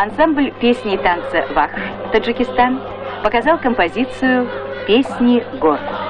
Ансамбль песни и танца «Вахш», Таджикистан, показал композицию «Песни гор».